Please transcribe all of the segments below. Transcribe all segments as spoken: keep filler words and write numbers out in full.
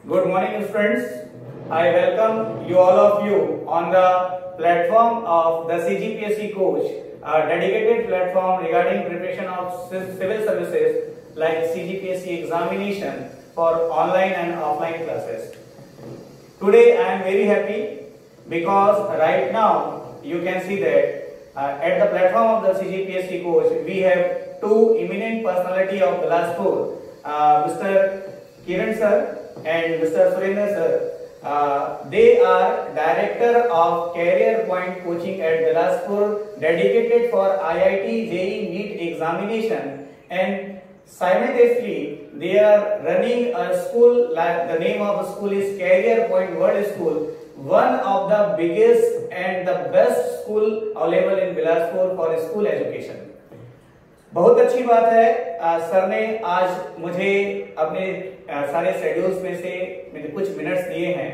Good morning, students. I welcome you all of you on the platform of the C G P S C Coach, a dedicated platform regarding preparation of civil services like C G P S C examination for online and offline classes. Today I am very happy because right now you can see that uh, at the platform of the C G P S C Coach we have two eminent personality of Bilaspur, uh, Mister Kiran sir and Mister Surendra sir. Uh, they are director of Career Point Coaching at Bilaspur, dedicated for I I T J E E NEET examination, and simultaneously they are running a school. The name of the school is Career Point World School, one of the biggest and the best school available in Bilaspur for school education. बहुत अच्छी बात है, आ, sir ने आज मुझे अपने आ, सारे schedules में से मैंने कुछ मिनट्स दिए हैं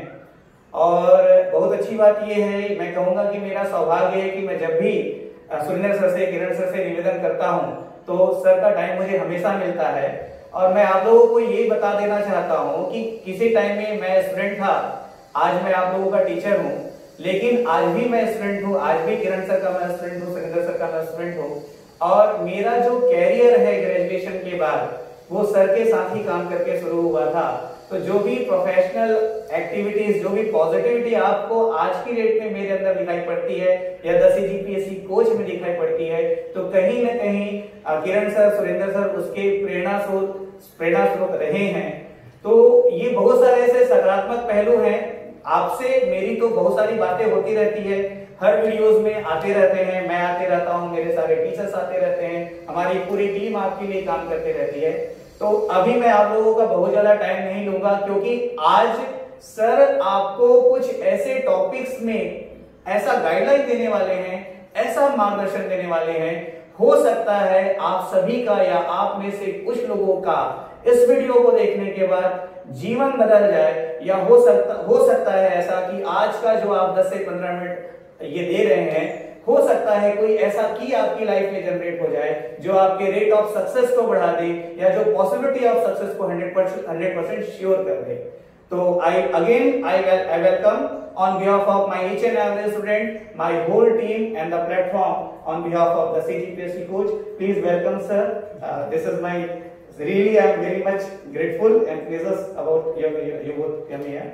और बहुत अच्छी बात ये है, मैं कहूंगा कि मेरा सौभाग्य है कि मैं जब भी सुरेंद्र सर से, किरण सर से निवेदन करता हूं तो सर का टाइम मुझे हमेशा मिलता है। और मैं आप लोगों को ये बता देना चाहता हूं कि किसी टाइम में मैं स्टूडेंट था, आज मैं आप लोगों का टीचर हूं, लेकिन आज भी मैं स्टूडेंट हूं, आज भी किरण सर का मैं स्टूडेंट हूं, सुरेंद्र सर का मैं स्टूडेंट हूं। और मेरा जो कैरियर है ग्रेजुएशन के बाद वो सर के साथ ही काम करके शुरू हुआ था। तो जो भी प्रोफेशनल एक्टिविटीज, जो भी पॉजिटिविटी आपको आज की डेट में मेरे अंदर दिखाई पड़ती है या the C G P S C coach में दिखाई पड़ती है, तो कहीं ना कहीं किरण सर, सुरेंद्र सर उसके प्रेरणा स्रोत प्रेरणा स्रोत रहे हैं। तो ये बहुत सारे ऐसे सकारात्मक पहलू हैं। आपसे मेरी तो बहुत सारी बातें होती रहती है, हर वीडियोस में आते रहते हैं, मैं आते रहता हूं, मेरे सारे टीचर्स आते रहते हैं, हमारी पूरी टीम आपके लिए काम करते रहती है। तो अभी मैं आप लोगों का बहुत ज्यादा टाइम नहीं लूंगा, क्योंकि आज सर आपको कुछ ऐसे टॉपिक्स में ऐसा गाइडलाइन देने वाले हैं, ऐसा मार्गदर्शन देने वाले हैं, हो सकता है आप सभी का या आप में से कुछ लोगों का इस वीडियो को देखने के बाद जीवन बदल जाए, या हो सकता हो सकता है ऐसा कि आज का जो आप दस से पंद्रह मिनट ये दे रहे हैं, हो सकता है कोई ऐसा की आपकी लाइफ में जनरेट हो जाए जो आपके रेट ऑफ सक्सेस को बढ़ा दे, या जो पॉसिबिलिटी ऑफ सक्सेस को हंड्रेड परसेंट श्योर कर दे। तो I again I I welcome on behalf of my each and every student, my whole team and the platform, on behalf of the C G P S C Coach, please welcome sir. Uh, this is my really I am very much grateful and pleased about your your, your both coming here.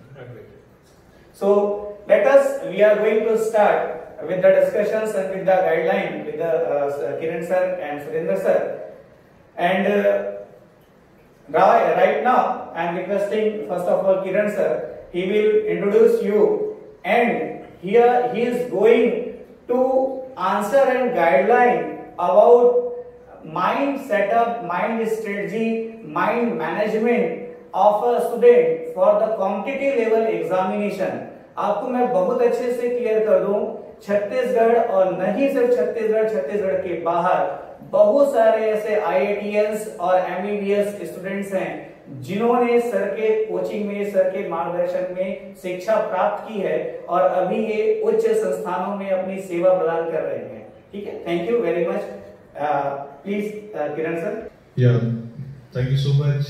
So let us we are going to start with the discussions and with the guideline with the uh, Kiran sir and Surendra sir. And uh, right, right now I am requesting first of all Kiran sir. He will introduce you, and here he is going to answer and guideline about mind setup, mind strategy, mind management of a student for the competitive level examination. आपको मैं बहुत अच्छे से clear कर दूं, छत्तीसगढ़ और नहीं सिर्फ छत्तीसगढ़, छत्तीसगढ़ के बाहर बहुत सारे ऐसे आई आई टी एस और M B B S students हैं जिन्होंने सर के कोचिंग में, सर के मार्गदर्शन में शिक्षा प्राप्त की है और अभी ये उच्च संस्थानों में अपनी सेवा प्रदान कर रहे हैं। ठीक है, thank you very much. Please Kiran sir. या thank you so much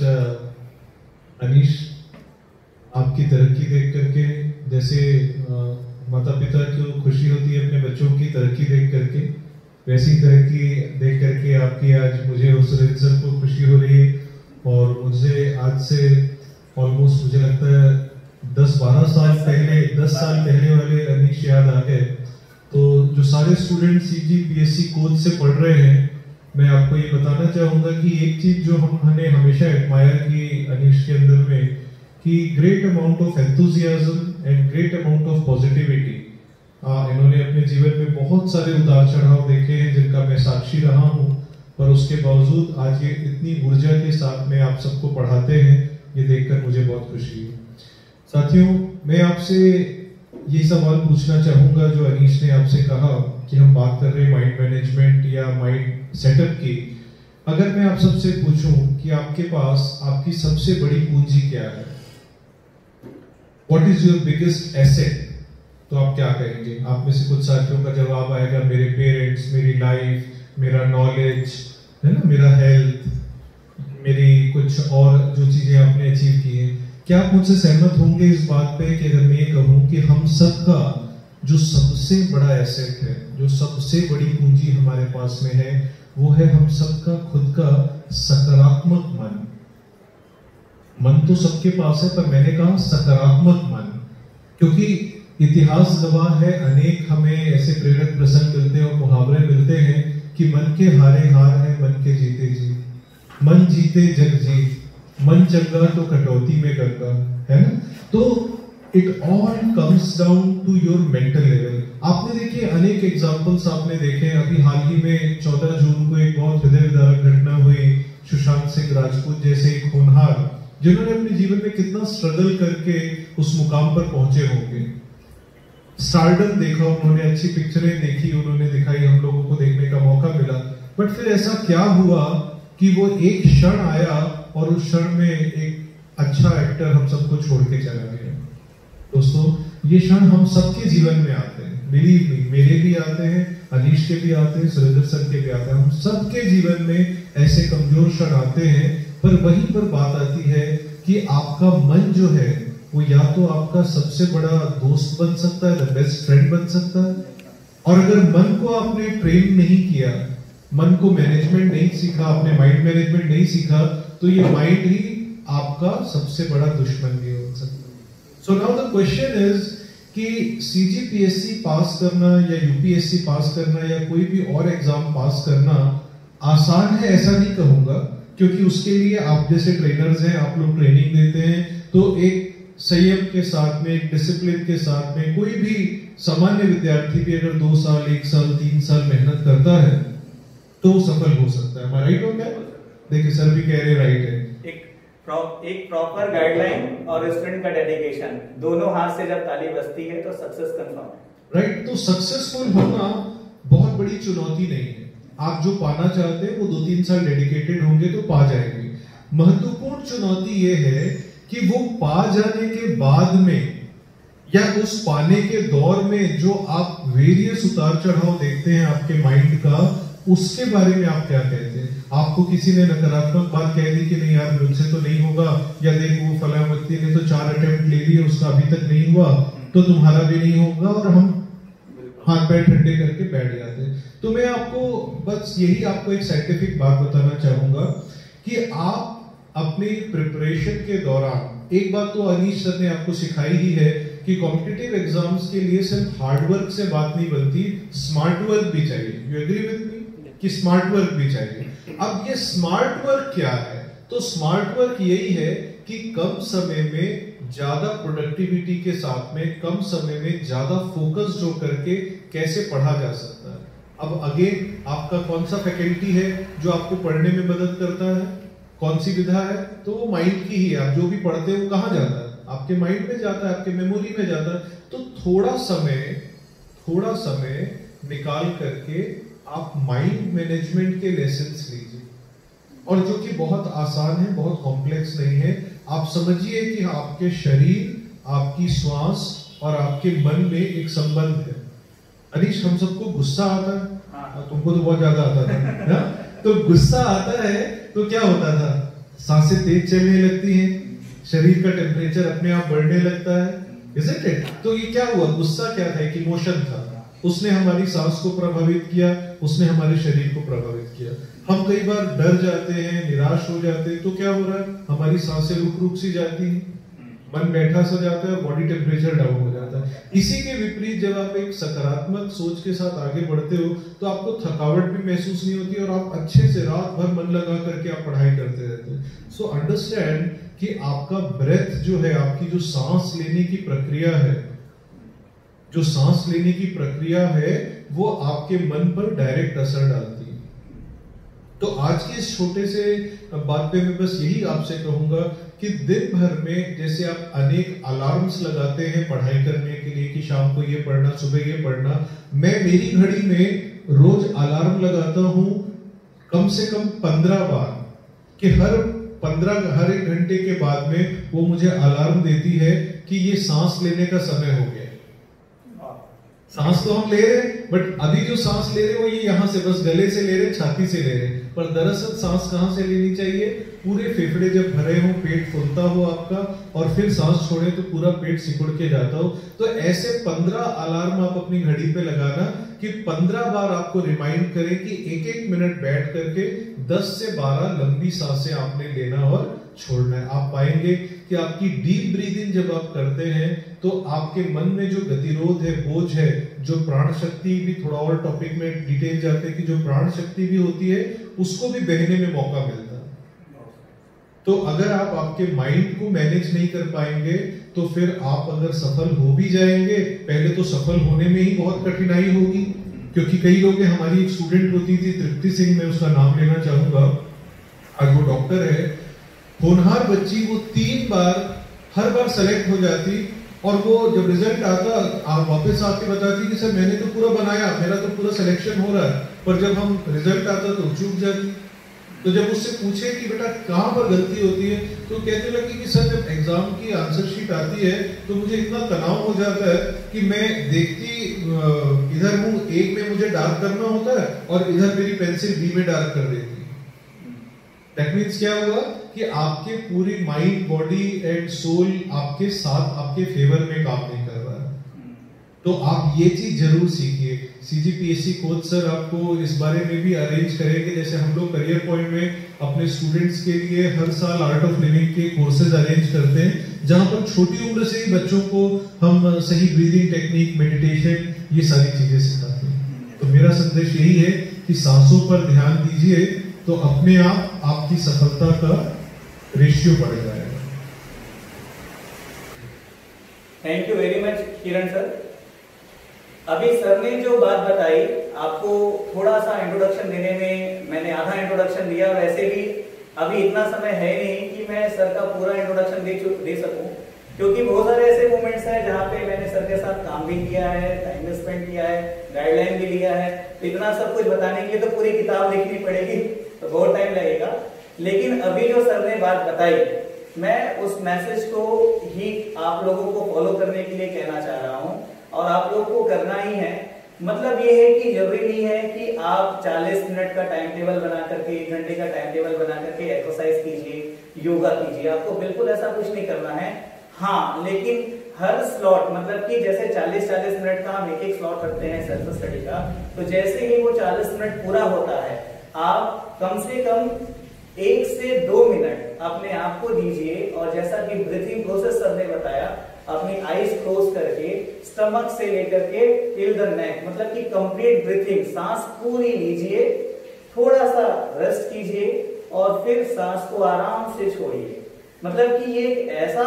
Anish. आपकी तरक्की देख करके, जैसे माता पिता को खुशी होती है अपने बच्चों की तरक्की देख करके, वैसी तरक्की देख करके आपकी आज मुझे और सुरेंद्र सर को खुशी हो रही है। और मुझे आज से ऑलमोस्ट मुझे लगता है दस बारह साल पहले दस साल पहले वाले अनीश याद आ गए। तो जो सारे student C G P S C coach से पढ़ रहे हैं, मैं आपको ये बताना चाहूंगा कि एक चीज जो हमने हमेशा एडमायर की अनीश के अंदर में, कि great amount of enthusiasm and great amount of positivity. इन्होंने अपने जीवन में बहुत सारे उतार चढ़ाव देखे हैं जिनका मैं साक्षी रहा हूँ, पर उसके बावजूद आज ये इतनी ऊर्जा के साथ में आप सबको पढ़ाते हैं, ये देखकर मुझे बहुत खुशी है। साथियों, मैं आपसे ये सवाल पूछना चाहूंगा जो अनीश ने आपसे कहा कि हम बात कर रहे हैं माइंड मैनेजमेंट या माइंड सेटअप की। अगर मैं आप सबसे पूछूं कि आपके पास आपकी सबसे बड़ी पूंजी क्या है, what is your biggest asset, तो आप क्या कहेंगे? आप में से कुछ साथियों का जवाब आएगा मेरे पेरेंट्स, मेरी लाइफ, मेरा नॉलेज है ना, मेरा हेल्थ, मेरी कुछ और जो चीजें आपने अचीव की हैं। क्या आप मुझसे सहमत होंगे इस बात पे कि अगर मैं ये कहूं कि हम सबका जो सबसे बड़ा एसेट है, जो सबसे बड़ी पूंजी हमारे पास में है, वो है हम सबका खुद का सकारात्मक मन। मन तो सबके पास है, पर मैंने कहा सकारात्मक मन, क्योंकि इतिहास गवाह है, अनेक हमें ऐसे प्रेरक प्रसंग मिलते हैं और मुहावरे मिलते हैं कि मन के हारे हार है, मन के जीते जीत, मन जीते जग जीत, मन चंगा तो कटौती में गंगा, है ना। तो it all comes down to your mental level. आपने देखिए अनेक एग्जांपल्स आपने देखे, अभी हाल ही में चौदह जून को एक बहुत हृदय विदारक घटना हुई, सुशांत सिंह राजपूत जैसे एक होनहार, जिन्होंने अपने जीवन में कितना स्ट्रगल करके उस मुकाम पर पहुंचे होंगे। स्टारडम देखा उन्होंने, अच्छी पिक्चरें देखी उन्होंने, दिखाई, हम लोगों को देखने का मौका मिला, बट फिर ऐसा क्या हुआ कि वो एक क्षण आया और उस क्षण में एक अच्छा एक्टर हम सबको छोड़ के चला गया। दोस्तों, ये क्षण हम सबके जीवन में आते हैं, बिलीव मी, मेरे भी आते हैं, अनीश के भी आते हैं, सुरेंद्र सर के भी आते हैं, हम सबके जीवन में ऐसे कमजोर क्षण आते हैं। पर वहीं पर बात आती है कि आपका मन जो है वो या तो आपका सबसे बड़ा दोस्त बन सकता है, द बेस्ट फ्रेंड बन सकता है, और अगर मन को आपने ट्रेन नहीं किया, मन को मैनेजमेंट नहीं सीखा, आपने माइंड मैनेजमेंट नहीं सीखा, तो ये माइंड ही आपका सबसे बड़ा दुश्मन भी हो सकता है। So now the question is कि सीजीपीएससी पास करना या यूपीएससी पास करना या कोई भी और एग्जाम पास करना आसान है ऐसा नहीं कहूंगा, क्योंकि उसके लिए आप जैसे ट्रेनर्स हैं, आप लोग ट्रेनिंग देते हैं, तो एक संयम के साथ में, एक डिसिप्लिन के साथ में, कोई भी सामान्य विद्यार्थी भी अगर दो साल, एक साल, तीन साल मेहनत करता है तो सफल हो सकता है। राइट हो क्या? देखिए सर भी कह रहे राइट है। एक प्रो, एक प्रॉपर गाइडलाइन और स्टूडेंट का डेडिकेशन, दोनों हाथ से जब ताली बजती है तो सक्सेस कंफर्म है। राइट, तो सक्सेसफुल होना बहुत बड़ी चुनौती नहीं है। आप जो पाना चाहते हैं वो दो तीन साल डेडिकेटेड होंगे तो पा जाएंगे। महत्वपूर्ण चुनौती ये है कि वो पा जाने के बाद में या उस पाने के दौर में जो आप वेरियस उतार चढ़ाव देखते हैं आपके माइंड का, उसके बारे में आप क्या कहते हैं? आपको किसी ने नकारात्मक बात कह दी कि नहीं यार मुझसे तो नहीं होगा, या देखो वो फला व्यक्ति ने तो चार अटेम्प्ट ले लिए, उसका अभी तक नहीं हुआ, तो तुम्हारा भी नहीं होगा, और हम हाथ पैर ठंडे करके बैठ जाते हैं। तो मैं आपको बस यही आपको एक साइंटिफिक बात बताना चाहूंगा कि आप अपनी प्रिपरेशन के दौरान, एक बात तो अनीश सर ने आपको सिखाई ही है कि कॉम्पिटिटिव एग्जाम्स के लिए सिर्फ हार्ड वर्क से बात नहीं बनती, स्मार्ट वर्क भी चाहिए। यू एग्री विद मी कि स्मार्ट वर्क भी चाहिए। अब ये स्मार्ट वर्क क्या है? तो स्मार्ट वर्क यही है कि कम समय में ज्यादा प्रोडक्टिविटी के साथ में, कम समय में ज्यादा फोकस्ड होकर के कैसे पढ़ा जा सकता है। अब अगेन आपका कौन सा फैकल्टी है जो आपको पढ़ने में मदद करता है, कौन सी विधा है? तो वो माइंड की ही है। आप जो भी पढ़ते हो कहाँ जाता है? आपके माइंड में जाता है, आपके मेमोरी में जाता है। तो थोड़ा समय थोड़ा समय निकाल करके आप माइंड मैनेजमेंट के लेसन्स लीजिए, और जो कि बहुत आसान है, बहुत कॉम्प्लेक्स नहीं है। आप समझिए कि आपके शरीर, आपकी श्वास और आपके मन में एक संबंध है। अनीश, हम सबको गुस्सा आता है, तुमको तो बहुत ज्यादा आता था ना? तो गुस्सा आता है तो क्या होता था? सांसें तेज चलने लगती हैं, शरीर का टेम्परेचर अपने आप बढ़ने लगता है, isn't it? तो ये क्या हुआ? गुस्सा क्या था? एक इमोशन था, उसने हमारी सांस को प्रभावित किया, उसने हमारे शरीर को प्रभावित किया। हम कई बार डर जाते हैं, निराश हो जाते हैं, तो क्या हो रहा है? हमारी सांसें रुक रुक सी जाती हैं, मन बैठा सा जाता है, बॉडी टेम्परेचर डाउन हो जाता है। इसी के विपरीत जब आप एक सकारात्मक सोच के साथ आगे बढ़ते हो तो आपको थकावट भी महसूस नहीं होती और आप अच्छे से रात भर मन लगा करके आप पढ़ाई करते रहते हैं। सो अंडरस्टैंड कि आपका ब्रेथ जो है, आपकी जो सांस लेने की प्रक्रिया है, जो सांस लेने की प्रक्रिया है, वो आपके मन पर डायरेक्ट असर डालती है। तो आज के इस छोटे से बात पे मैं बस यही आपसे कहूंगा कि दिन भर में जैसे आप अनेक अलार्म्स लगाते हैं पढ़ाई करने के लिए कि शाम को ये पढ़ना, सुबह ये पढ़ना, मैं मेरी घड़ी में रोज अलार्म लगाता हूं कम से कम पंद्रह बार, कि हर पंद्रह हर एक घंटे के बाद में वो मुझे अलार्म देती है कि ये सांस लेने का समय हो गया। सांस तो हम ले रहे हैं, बट अभी जो सांस ले रहे हैं वो ये यहाँ से बस गले से ले रहे हैं, छाती से ले रहे हैं, पर दरअसल सांस कहाँ से लेनी चाहिए? पूरे फेफड़े जब भरे हो, पेट फूलता हो आपका, और फिर सांस छोड़े तो पूरा पेट सिकुड़ के जाता हो। तो ऐसे पंद्रह अलार्म आप अपनी घड़ी पे लगाना कि पंद्रह बार आपको रिमाइंड करें कि एक एक मिनट बैठ करके दस से बारह लंबी सांसें आपने लेना और छोड़ना है। आप पाएंगे कि आपकी डीप ब्रीदिंग जब आप करते हैं तो आपके मन में जो गतिरोध है, बोझ है, जो प्राण शक्ति भी, थोड़ा और टॉपिक में डिटेल जाते हैं कि जो प्राण शक्ति भी होती है उसको भी बहने में मौका मिलता है। तो अगर आप आपके माइंड को मैनेज नहीं कर पाएंगे तो फिर आप अगर सफल हो भी जाएंगे, पहले तो सफल होने में ही बहुत कठिनाई होगी, क्योंकि कई लोग, हमारी एक स्टूडेंट होती थी तृप्ति सिंह, मैं उसका नाम लेना चाहूंगा, आज वो डॉक्टर है, होनहार बच्ची, वो तीन बार हर बार सेलेक्ट हो जाती और वो जब रिजल्ट आता आप वापस आके बताती कि सर मैंने तो पूरा बनाया, मेरा तो पूरा सिलेक्शन हो रहा है, पर जब हम रिजल्ट आता तो चूक जाती। तो जब उससे पूछे कि बेटा कहाँ पर गलती होती है तो कहने लगी कि सर जब एग्जाम की आंसर शीट आती है तो मुझे इतना तनाव हो जाता है कि मैं देखती इधर हूँ, एक में मुझे डार्क करना होता है और इधर मेरी पेंसिल बी में डार्क कर देती है। दैट मीन्स क्या हुआ कि आपके पूरी माइंड, बॉडी एंड सोल आपके साथ, आपके फेवर में काम नहीं कर रहा है। तो आप ये चीज जरूर सीखिए। सीजीपीएससी कोच सर आपको इस बारे में भी अरेंज करेंगे, जैसे हम लोग करियर पॉइंट में अपने स्टूडेंट्स के लिए हर साल आर्ट ऑफ लिविंग के कोर्सेज अरेंज करते हैं, जहां पर छोटी उम्र से ही बच्चों को हम सही ब्रीदिंग टेक्निक, मेडिटेशन, ये सारी चीजें सिखाते हैं। तो मेरा संदेश यही है कि सांसों पर ध्यान दीजिए तो अपने आप आपकी सफलता का रेशियो बढ़ जाएगा। Thank you very much Kiran sir. अभी सर ने जो बात बताई, आपको थोड़ा सा इंट्रोडक्शन देने में मैंने आधा इंट्रोडक्शन दिया, वैसे भी अभी इतना समय है नहीं कि मैं सर का पूरा इंट्रोडक्शन दे दे सकूं, क्योंकि बहुत सारे ऐसे मोमेंट्स हैं जहां पे मैंने सर के साथ काम भी किया है, टाइम भी स्पेंड किया है, गाइडलाइन भी लिया है। तो इतना सब कुछ बताने के लिए तो पूरी किताब लिखनी पड़ेगी, तो बहुत टाइम लगेगा। लेकिन अभी जो सर ने बात बताई, मैं उस मैसेज को ही आप लोगों को फॉलो करने के लिए कहना चाह रहा हूं, और आप लोगों को करना ही है। मतलब ये है कि जरूरी नहीं है कि आप चालीस मिनट का टाइम टेबल बना करके, एक घंटे का टाइम टेबल बना करके एक्सरसाइज कीजिए, योगा कीजिए, आपको बिल्कुल ऐसा कुछ नहीं करना है। हाँ, लेकिन हर स्लॉट, मतलब कि जैसे चालीस चालीस मिनट का हम एक एक स्लॉट रखते हैं सेल्फ स्टडी का, तो जैसे ही वो चालीस मिनट पूरा होता है, आप कम से कम एक से दो मिनट अपने आप को दीजिए, और जैसा कि ब्रीथिंग प्रोसेस सर ने बताया, अपनी आईज क्लोज करके स्टमक से लेकर के टिल द नेक, मतलब कि कंप्लीट ब्रीथिंग, सांस पूरी लीजिए, थोड़ा सा रेस्ट कीजिए और फिर सांस को आराम से छोड़िए। मतलब कि ये एक ऐसा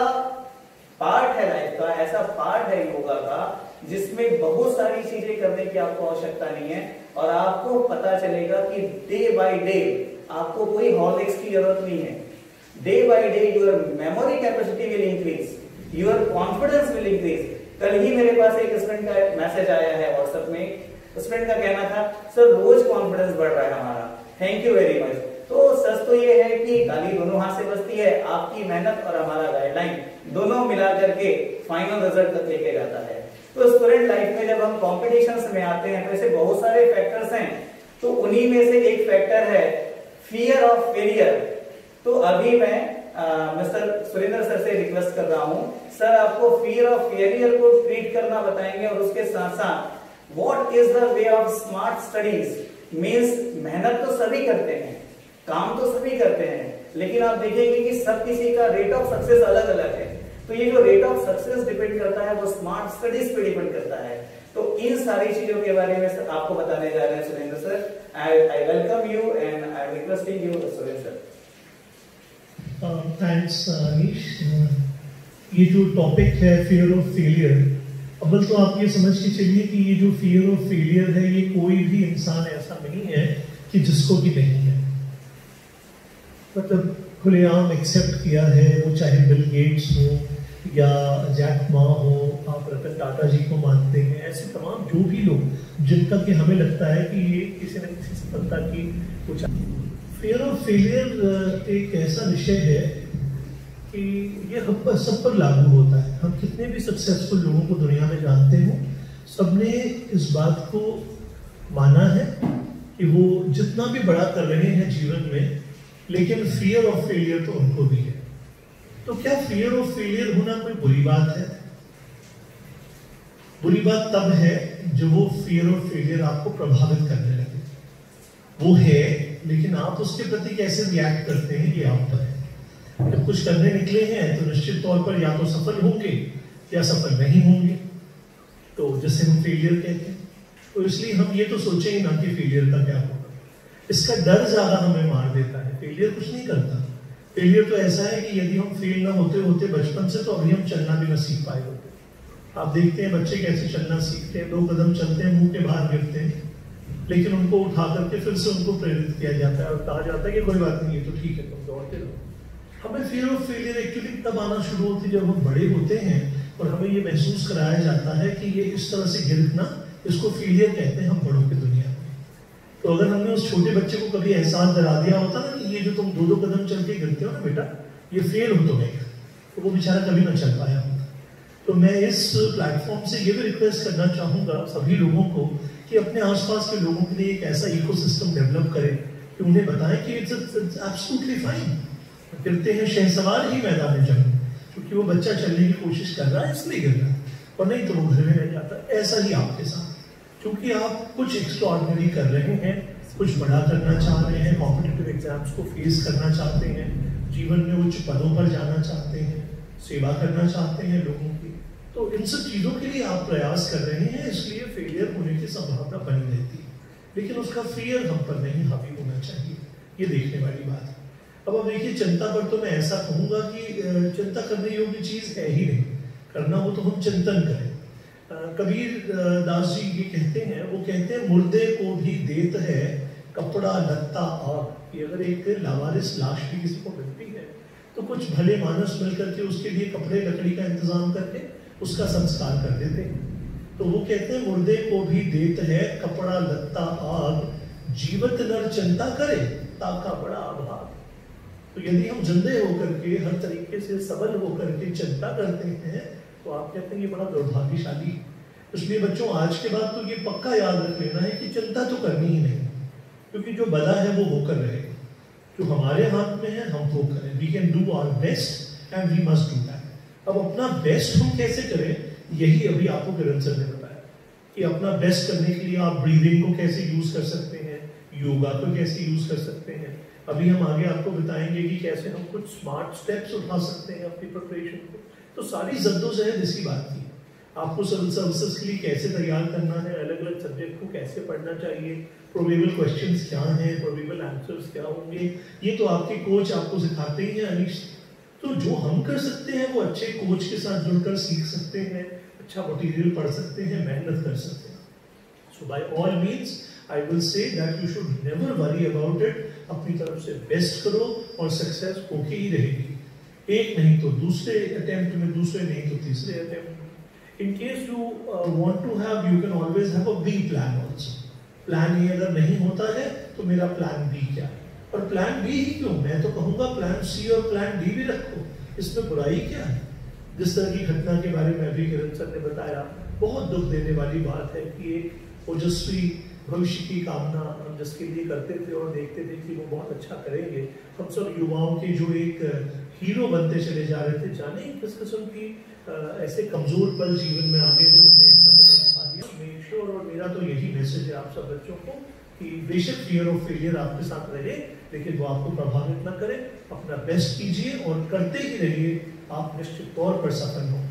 पार्ट है लाइफ का, ऐसा पार्ट है योगा का, जिसमें बहुत सारी चीजें करने की आपको आवश्यकता नहीं है, और आपको पता चलेगा कि डे बाय डे आपको कोई हॉर्लिक्स की जरूरत नहीं है। Day by day your memory capacity will increase, your confidence will increase. कल ही मेरे पास एक स्टूडेंट का मैसेज आया है व्हाट्सएप में, स्टूडेंट का कहना था सर रोज कॉन्फिडेंस बढ़ रहा है हमारा, थैंक यू वेरी मच। तो सच तो ये है कि ताली दोनों हाथ से बजती है, आपकी मेहनत और हमारा गाइडलाइन दोनों मिला करके फाइनल रिजल्ट तक लेके जाता है। तो स्टूडेंट लाइफ में जब हम कॉम्पिटिशन्स में आते हैं तो ऐसे बहुत सारे फैक्टर्स हैं, तो उन्हीं में से एक फैक्टर है फियर ऑफ फेलियर। तो अभी मैं मिस्टर सुरेंद्र सर से रिक्वेस्ट कर रहा हूं, सर आपको फियर ऑफ फेलियर को ट्रीट करना बताएंगे, और उसके साथ साथ what is the way of smart studies. Means मेहनत तो सभी करते हैं, काम तो सभी करते हैं, लेकिन आप देखेंगे कि सब किसी का रेट ऑफ सक्सेस अलग अलग है। तो ये जो रेट ऑफ सक्सेस डिपेंड करता है वो स्मार्ट स्टडीज पे डिपेंड करता है। तो इन सारी चीजों के बारे में सर आपको बताने जा रहे हैं Surendra sir. I I welcome you and I am requesting you Surendra sir. Thanks Anish. ये जो टॉपिक है फियर ऑफ फेलियर, अव्वल तो आप ये समझ के चलिए कि ये जो फियर ऑफ फेलियर है, ये कोई भी इंसान ऐसा नहीं है कि जिसको भी नहीं है। मतलब खुलेआम एक्सेप्ट किया है, वो चाहे बिल गेट्स हो या जैक मा हो, आप रतन टाटा जी को मानते हैं, ऐसे तमाम जो भी लोग जिनका कि हमें लगता है कि ये किसी न किसी सफलता की कुछ। फियर ऑफ फेलियर एक ऐसा विषय है कि ये हम पर सब पर लागू होता है। हम कितने भी सक्सेसफुल लोगों को दुनिया में जानते हो, सबने इस बात को माना है कि वो जितना भी बड़ा कर रहे हैं जीवन में, लेकिन फियर ऑफ फेलियर तो उनको भी है। तो क्या फियर ऑफ फेलियर होना कोई बुरी बात है? बुरी बात तब है जब वो फियर ऑफ फेलियर आपको प्रभावित करने लगे। वो है, लेकिन आप उसके प्रति कैसे रिएक्ट करते हैं ये आप पर है। जब कुछ करने निकले हैं तो निश्चित तौर पर या तो सफल होंगे या सफल नहीं होंगे, तो जिसे हम फेलियर कहते हैं। तो इसलिए हम ये तो सोचे ही ना कि फेलियर का क्या होगा। इसका डर ज्यादा हमें मार देता है। फेलियर कुछ नहीं करता। फेलियर तो ऐसा है कि यदि हम फेल ना होते होते बचपन से, तो अभी हम चलना भी ना सीख पाए होते। आप देखते हैं बच्चे कैसे चलना सीखते हैं, दो कदम चलते हैं, मुंह के बाहर गिरते हैं, लेकिन उनको उठा करके फिर से उनको प्रेरित किया जाता है और कहा जाता है कि कोई बात नहीं है, तो ठीक है, तुम दौड़ते रहो। हमें फियर ऑफ फेलियर एक्चुअली तब आना शुरू होती है जब हम बड़े होते हैं और हमें ये महसूस कराया जाता है कि ये इस तरह से गिरना, इसको फेलियर कहते हैं हम बड़ों की दुनिया में। तो अगर हमने उस छोटे बच्चे को कभी एहसास दिला दिया होता ना कि ये जो तुम दो दो कदम चल के गिरते हो ना बेटा, ये फेल हो तुम्हें, तो वो बेचारा कभी ना चल पाया होता। तो मैं इस प्लेटफॉर्म से ये भी रिक्वेस्ट करना चाहूंगा सभी लोगों को कि अपने आसपास के लोगों के लिए एक ऐसा इकोसिस्टम डेवलप करें कि उन्हें बताएं कि इट्स एब्सोल्युटली फाइन। गिरते हैं शहसवार ही मैदान जंग, क्योंकि वो बच्चा चलने की कोशिश कर रहा है इसलिए गिर रहा है, और नहीं तो वो घर में रह जाता। ऐसा ही आपके साथ, क्योंकि आप कुछ एक्स्ट्राऑर्डिनरी कर रहे हैं, कुछ बड़ा करना चाह रहे हैं, कॉम्पिटिटिव एग्जाम्स को फेस करना चाहते हैं, जीवन में उच्च पदों पर जाना चाहते हैं, सेवा करना चाहते हैं लोगों की, तो इन सब चीजों के लिए आप प्रयास कर रहे हैं, इसलिए फेलियर होने की संभावना बनी रहती है। लेकिन उसका फियर हम पर नहीं हावी होना चाहिए, ये देखने वाली बात है। अब अब देखिए, चिंता पर तो मैं ऐसा कहूंगा कि चिंता करने योग्य चीज है ही नहीं, करना हो तो हम चिंतन करें। कबीर दास जी ये कहते हैं, वो कहते हैं मुर्दे को भी देत है कपड़ा लत्ता आग, कि अगर एक लावारिस लाश भी किसी को मिलती है तो कुछ भले मानस मिलकर के उसके लिए कपड़े लकड़ी का इंतजाम करके उसका संस्कार कर देते हैं। तो वो कहते हैं मुर्दे को भी देत है कपड़ा लत्ता आग, जीवत नर चिंता करे ताका बड़ा अभाग। तो यदि हम जिंदे होकर के हर तरीके से सबल होकर के चिंता करते हैं तो आप कहते हैं ये बड़ा दुर्भाग्यशाली। इसलिए बच्चों, आज के बाद तो ये पक्का याद रख लेना है कि चिंता तो करनी ही नहीं, क्योंकि जो बदा है वो होकर रहेगा। जो हमारे हाथ में है हम वो करें। We can do our best and we must do that. अब अपना बेस्ट हम कैसे करें, यही अभी आपको किरण सर ने बताया कि अपना बेस्ट करने के लिए आप ब्रीदिंग को कैसे यूज कर सकते हैं, योगा को कैसे यूज कर सकते हैं। अभी हम आगे आपको बताएंगे कि कैसे हम कुछ स्मार्ट स्टेप्स उठा सकते हैं अपनी प्रिपरेशन को। तो सारी जद्दोजहद इसी बात की, आपको सिविल सर्विसेज के लिए कैसे तैयार करना है, अलग अलग सब्जेक्ट को कैसे पढ़ना चाहिए, प्रोबेबल क्वेश्चंस क्या हैं, प्रोबेबल आंसर्स क्या होंगे, ये तो आपके कोच आपको सिखाते ही हैं अनीश। तो जो हम कर सकते हैं वो अच्छे कोच के साथ जुड़कर सीख सकते हैं, अच्छा मटेरियल पढ़ सकते हैं, मेहनत कर सकते हैं। So by all means I will say that you should never worry about it. अपनी तरफ से बेस्ट करो और सक्सेस होके ही रहेगी, एक नहीं तो दूसरे अटेम्प्ट में, दूसरे नहीं तो तीसरे attempt. In case you want to have, you can always have a B plan also. Plan A अगर नहीं होता है तो मेरा प्लान बी क्या है, और प्लान बी ही क्यों, मैं तो कहूंगा प्लान सी और प्लान डी भी रखो, इसमें बुराई क्या है। जिस तरह की घटना के बारे में अभी किरण सर ने बताया, बहुत दुख देने वाली बात है कि एक ओजस्वी भविष्य की कामना हम जिसके लिए करते थे और देखते थे कि वो बहुत अच्छा करेंगे, हम सब युवाओं के जो एक हीरो बनते चले जा रहे थे, जाने किस किस्म की ऐसे कमजोर पल जीवन में आगे जो हमने ऐसा कदम उठा लिया। मैं ईश्वर और मेरा तो यही मैसेज है आप सब बच्चों को कि बेशक फियर ऑफ फेलियर आपके साथ रहे, लेकिन वो आपको प्रभावित ना करे। अपना बेस्ट कीजिए और करते ही रहिए, आप निश्चित तौर पर सफल होंगे।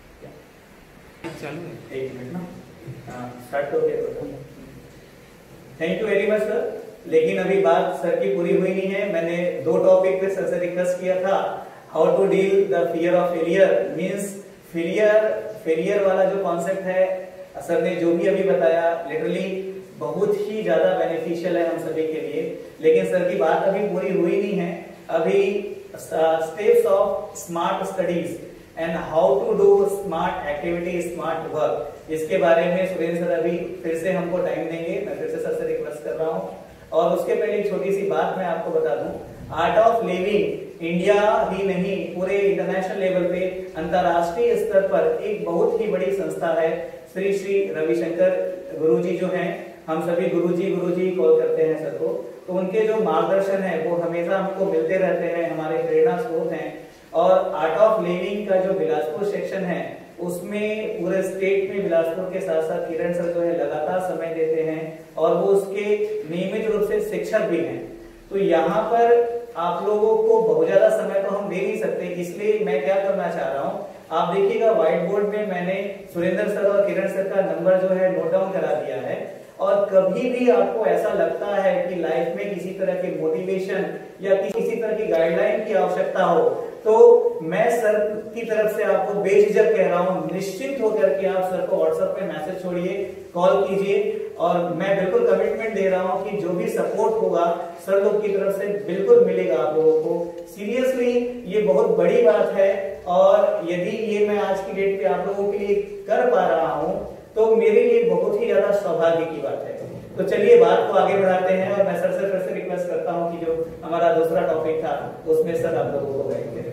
चालू है, एक मिनट ना स्टार्ट हो गया। Thank you very much sir. लेकिन अभी बात सर की पूरी हुई नहीं है। मैंने दो टॉपिक पे सर से रिक्वेस्ट किया था, how to deal the fear of failure, means failure failure वाला जो कॉन्सेप्ट है सर ने जो भी अभी बताया, लिटरली बहुत ही ज्यादा बेनिफिशियल है हम सभी के लिए। लेकिन सर की बात अभी पूरी हुई नहीं है। अभी steps of smart studies and how to do smart activity, smart work, इसके बारे में सुरेंद्र सर अभी फिर से हमको टाइम देंगे। मैं फिर से सर से रिक्वेस्ट कर रहा हूँ। और उसके पहले एक छोटी सी बात मैं आपको बता दूं, आर्ट ऑफ लिविंग इंडिया ही नहीं पूरे इंटरनेशनल लेवल पे अंतरराष्ट्रीय स्तर पर एक बहुत ही बड़ी संस्था है। श्री श्री रविशंकर गुरुजी जो हैं, हम सभी गुरुजी गुरुजी कॉल करते हैं सर को, तो उनके जो मार्गदर्शन है वो हमेशा हमको मिलते रहते हैं, हमारे प्रेरणा स्रोत हैं। और आर्ट ऑफ लिविंग का जो बिलासपुर सेक्शन है उसमें पूरे स्टेट में बिलासपुर के साथ साथ किरण सर जो है लगातार समय देते हैं और वो उसके नियमित रूप से शिक्षक भी हैं। तो यहाँ पर आप लोगों को बहुत ज्यादा समय तो हम दे नहीं सकते, इसलिए मैं क्या करना चाह रहा हूँ, आप देखिएगा व्हाइट बोर्ड में मैंने सुरेंद्र सर और किरण सर का नंबर जो है नोट डाउन करा दिया है। और कभी भी आपको ऐसा लगता है कि लाइफ में किसी तरह के मोटिवेशन या किसी तरह की गाइडलाइन की आवश्यकता हो, तो मैं सर की तरफ से आपको बेझिझक कह रहा हूं, निश्चिंत होकर के आप सर को व्हाट्सएप पे मैसेज छोड़िए, कॉल कीजिए, और मैं बिल्कुल कमिटमेंट दे रहा हूं कि जो भी सपोर्ट होगा सर लोग की तरफ से बिल्कुल मिलेगा आप लोगों को। सीरियसली ये बहुत बड़ी बात है, और यदि ये मैं आज की डेट पे आप लोगों के लिए कर पा रहा हूं तो मेरे लिए बहुत ही ज्यादा सौभाग्य की बात है। तो चलिए बात को आगे बढ़ाते हैं, और मैं सर से फिर से रिक्वेस्ट करता हूं कि जो हमारा दूसरा टॉपिक था उसमें सर आप लोगों को गाइड करें।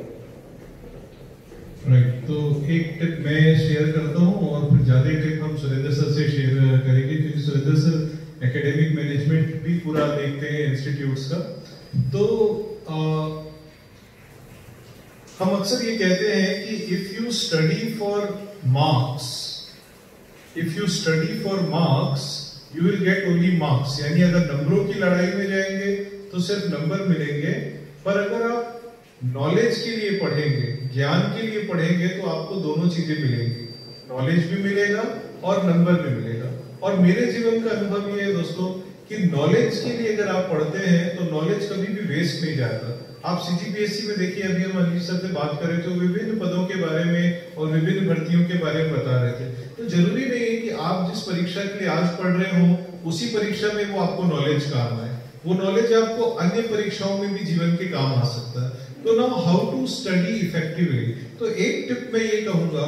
राइट, तो एक टिप मैं शेयर करता हूं और फिर ज्यादा टिप हम सुरेंद्र सर से शेयर करेंगे, क्योंकि सुरेंद्र सर एकेडमिक मैनेजमेंट भी पूरा देखते हैं इंस्टीट्यूट्स का। तो आ, हम अक्सर ये कहते हैं कि if you study for marks if you study for marks you will get only marks, यानी अगर नंबरों की लड़ाई में जाएंगे तो सिर्फ नंबर मिलेंगे। पर अगर आप नॉलेज के लिए पढ़ेंगे, ज्ञान के लिए पढ़ेंगे, तो आपको दोनों चीजें मिलेंगी, नॉलेज भी मिलेगा और नंबर भी मिलेगा। और मेरे जीवन का अनुभव ये है दोस्तों कि नॉलेज के लिए अगर आप पढ़ते हैं तो नॉलेज कभी भी वेस्ट नहीं जाता। आप सीजीपीएससी में देखिए, अभी हम अनिल सर से बात कर रहे थे, विभिन्न पदों के बारे में और विभिन्न भर्तियों के बारे में बता रहे थे। तो जरूरी नहीं है कि आप जिस परीक्षा के लिए आज पढ़ रहे हो उसी परीक्षा में वो आपको नॉलेज काम आए, वो नॉलेज आपको अन्य परीक्षाओं में भी जीवन के काम आ सकता है। तो now how to study effectively, तो एक टिप मैं ये कहूंगा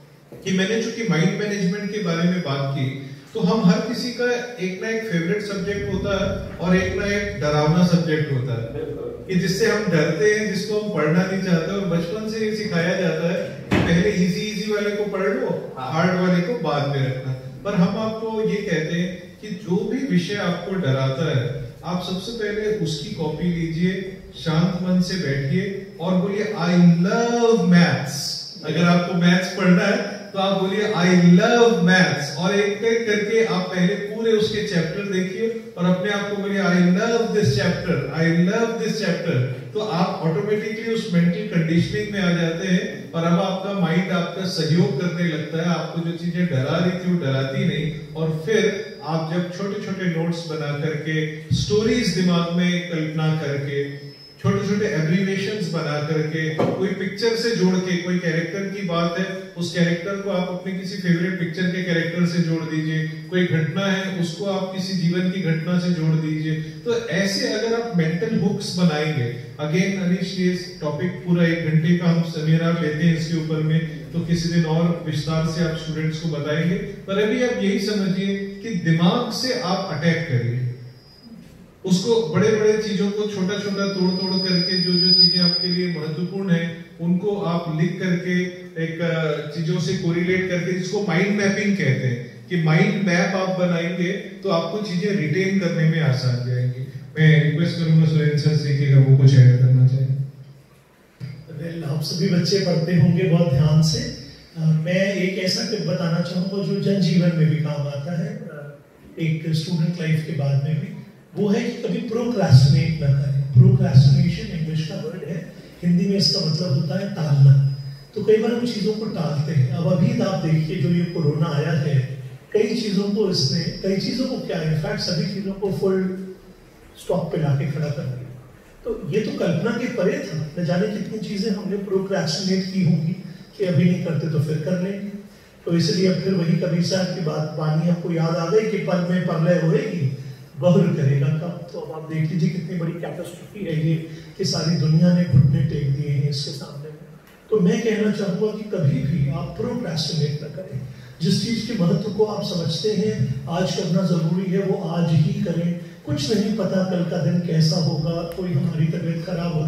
कि मैंने चूंकि माइंड मैनेजमेंट के बारे में बात की, तो हम हर किसी का एक ना एक फेवरेट सब्जेक्ट होता है और एक ना एक डरावना सब्जेक्ट होता है कि जिससे हम डरते हैं, जिसको हम पढ़ना नहीं चाहते, और बचपन से ये सिखाया जाता है कि पहले इजी इजी वाले को पढ़ लो, हार्ड वाले को बाद में रखना। पर हम आपको ये कहते हैं कि जो भी विषय आपको डराता है, आप सबसे पहले उसकी कॉपी लीजिए, शांत मन से बैठिए और बोलिए आई लव मैथ्स। अगर आपको मैथ्स पढ़ना है तो आप बोलिए आई लव मैथ्स, और एक एक करके आप पहले पूरे उसके चैप्टर देखिए और अपने आप को बोलिए I love this chapter, I love this chapter. तो आप ऑटोमेटिकली उस मेंटल कंडीशनिंग में आ जाते हैं और अब आपका माइंड आपका सहयोग करने लगता है, आपको जो चीजें डरा रही थी वो डराती नहीं। और फिर आप जब छोटे छोटे नोट्स बना करके, स्टोरीज दिमाग में कल्पना करके, छोटे छोटे एब्रीविएशंस बना करके, कोई पिक्चर से जोड़ के, कोई कैरेक्टर की बात है, उस कैरेक्टर को आप अपने किसी फेवरेट पिक्चर के कैरेक्टर से जोड़ दीजिए, कोई घटना है उसको आप किसी जीवन की घटना से जोड़ दीजिए। तो ऐसे अगर आप मेंटल हुक्स बनाएंगे, अगेन अनिश ये टॉपिक पूरा एक घंटे का हम सेमिनार लेते हैं इसके ऊपर में, तो किसी दिन और विस्तार से आप स्टूडेंट्स को बताएंगे। पर अभी आप यही समझिए कि दिमाग से आप अटैक करिए, उसको बड़े बड़े चीजों को छोटा छोटा तोड़ तोड़ करके, जो जो चीजें आपके लिए महत्वपूर्ण है उनको आप लिख करके, एक चीजों से कोरिलेट करके, जिसको माइंड मैपिंग कहते हैं, कि माइंड मैप आप बनाएंगे तो आपको चीजें रिटेन करने में आसान जाएंगी। मैं रिक्वेस्ट करूंगा सुरेंद्र सर से कि अगर वो कुछ ऐड करना चाहें। वेल, आप सभी बच्चे पढ़ते होंगे बहुत ध्यान से। uh, मैं एक ऐसा टिप बताना चाहूंगा जो जनजीवन में भी काम आता है, uh, एक स्टूडेंट लाइफ के बाद में भी, वो है कि कभी प्रोक्रास्टिनेट ना करें। प्रोक्रास्टिनेशन इंग्लिश का वर्ड है, हिंदी में इसका मतलब होता है टालना। तो कई बार हम चीजों को टालते हैं। अब अभी आप देखिए जो ये कोरोना आया है, कई चीजों को इसने कई चीजों को क्या इनफैक्ट सभी चीजों को फुल स्टॉप पे लाके खड़ा कर दिया। तो ये तो कल्पना के परे था, न जाने कितनी चीजें हमने प्रोक्रास्टिनेट की होंगी कि अभी नहीं करते तो फिर कर लेंगे। तो इसलिए फिर वही कबीर साहब की बात वाणी आपको याद आ गई कि पल में प्रलय होएगी, बहुर करेगा कब। तो अब आप देख लीजिए कितनी बड़ी कैटास्ट्रोफी है ये कि सारी दुनिया ने घुटने टेक दिए हैं इसके सामने में। तो मैं कहना चाहूंगा कि कभी भी आप प्रोक्रेस्टिनेट न करें। जिस चीज के महत्व को आप समझते हैं आज करना जरूरी है, वो आज ही करें। कुछ नहीं पता कल का दिन कैसा होगा, कोई हमारी तबीयत खराब हो जाए,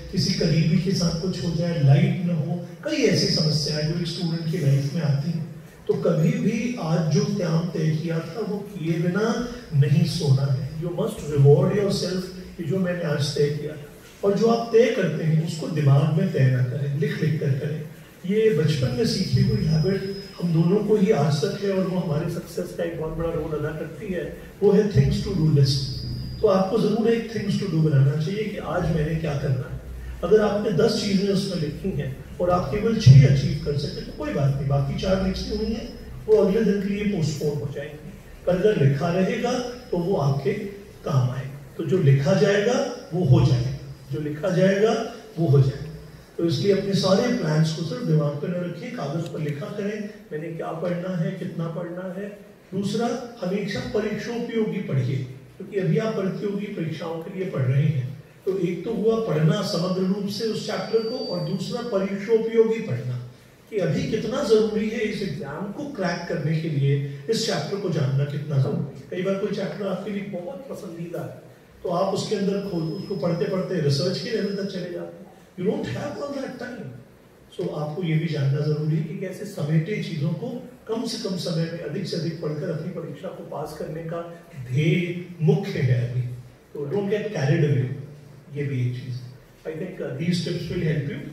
किसी करीबी के साथ कुछ हो जाए, लाइट न हो, कई ऐसी समस्याएं जो एक स्टूडेंट की लाइफ में आती हैं। तो कभी भी आज जो त्याग तय किया था वो किए बिना नहीं सोना है। You must reward yourself, जो मैंने आज तय किया था। और जो आप तय करते हैं उसको दिमाग में तय ना करें, लिख लिख कर करें। ये बचपन में सीखी हुई हैबिट हम दोनों को ही आज तक है और वो हमारे सक्सेस का एक बहुत बड़ा रोल अदा करती है। वो है थिंग्स टू डू लिस्ट। तो आपको जरूर एक थिंग्स टू डू बनाना चाहिए कि आज मैंने क्या करना है। अगर आपने दस चीजें उसमें लिखी हैं और आप केवल छह अचीव कर सके तो कोई बात नहीं, बाकी चार लिखी हुई हैं वो अगले दिन के लिए पोस्टपोन हो जाएंगी। पर अगर लिखा रहेगा तो वो आपके काम आएगा। तो जो लिखा जाएगा वो हो जाएगा, जो लिखा जाएगा वो हो जाएगा। तो इसलिए अपने सारे प्लान्स को सिर्फ दिमाग पर न रखिए, कागज पर लिखा करें मैंने क्या पढ़ना है, कितना पढ़ना है। दूसरा, हमेशा परीक्षोपयोगी पढ़िए, क्योंकि अभी आप प्रतियोगी परीक्षाओं के लिए पढ़ रहे हैं। तो एक तो हुआ पढ़ना समग्र रूप से उस चैप्टर को, और दूसरा परीक्षोपयोगी पढ़ना कि अभी कितना जरूरी है इस एग्जाम को क्रैक करने के लिए, इस चैप्टर को जानना कितना जरूरी है। कई बार कोई चैप्टर आपके लिए बहुत पसंदीदा है तो आप उसके अंदर खोल उसको पढ़ते पढ़ते रिसर्च के लेवल तक चले जाते हैं। You don't have all that time. So आपको ये भी जानना जरूरी है कि कैसे समेटे चीजों को कम से कम समय में अधिक से अधिक पढ़कर अपनी परीक्षा को पास करने का ध्येय मुख्य है अभी। तो डोंट गेट कैरिड अवे, ये भी एक चीज। I think these tips will help you.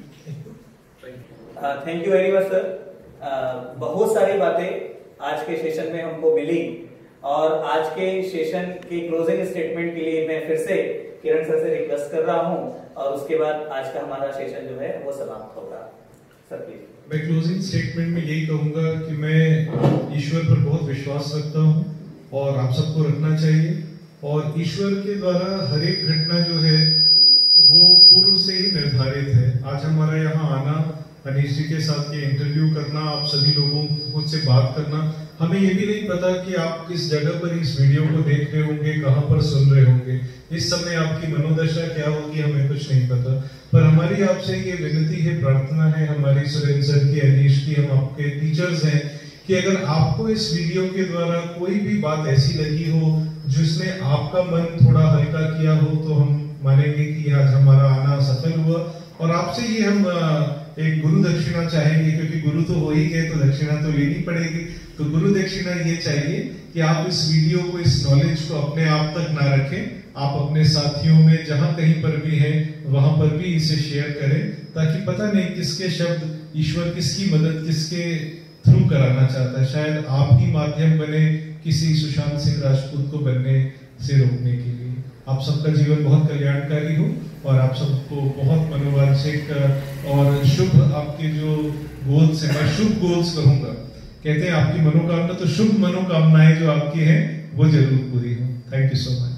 Thank you very much sir. बहुत सारी बातें आज के सेशन में हमको मिली और आज के सेशन की क्लोजिंग स्टेटमेंट के लिए मैं फिर से किरण सर से रिक्वेस्ट कर रहा हूं और उसके बाद आज का हमारा सेशन जो है वो समाप्त होगा। Sir please. मैं क्लोजिंग स्टेटमेंट में यही कहूंगा कि मैं ईश्वर पर बहुत विश्वास रखता हूं और आप सबको रखना चाहिए। और ईश्वर के द्वारा हर एक घटना जो है वो पूर्व से ही निर्धारित है। आज हमारा यहाँ आना, अनीश जी के साथ ये इंटरव्यू करना, आप सभी लोगों से बात करना, हमें ये भी नहीं पता कि आप किस जगह पर इस वीडियो को देख रहे होंगे, कहाँ पर सुन रहे होंगे, इस समय आपकी मनोदशा क्या होगी हमें कुछ नहीं पता। पर हमारी आपसे ये विनती है, प्रार्थना है हमारी सुरेंद्र सर की, अनीश की, हम आपके टीचर्स हैं, कि अगर आपको इस वीडियो के द्वारा कोई भी बात ऐसी लगी हो जिसने आपका मन थोड़ा हल्का किया हो तो हम मानेंगे कि आज हमारा आना सफल हुआ। और आपसे ये हम एक गुरु दक्षिणा चाहेंगे, क्योंकि गुरु तो हो ही गए तो दक्षिणा तो लेनी पड़ेगी। तो गुरु दक्षिणा ये चाहिए कि आप इस वीडियो को, इस नॉलेज को अपने आप तक ना रखें, आप अपने साथियों में जहां कहीं पर भी हैं वहां पर भी इसे शेयर करें, ताकि पता नहीं किसके शब्द ईश्वर किसकी मदद किसके थ्रू कराना चाहता है। शायद आप ही माध्यम बने किसी सुशांत सिंह राजपूत को बनने से रोकने के लिए। आप सबका जीवन बहुत कल्याणकारी हो और आप सबको बहुत मनोवांछित और शुभ आपके जो गोल्स हैं, मैं शुभ गोल्स कहूंगा, कहते हैं आपकी मनोकामना, तो शुभ मनोकामनाएं जो आपकी हैं वो जरूर पूरी हो। Thank you so much.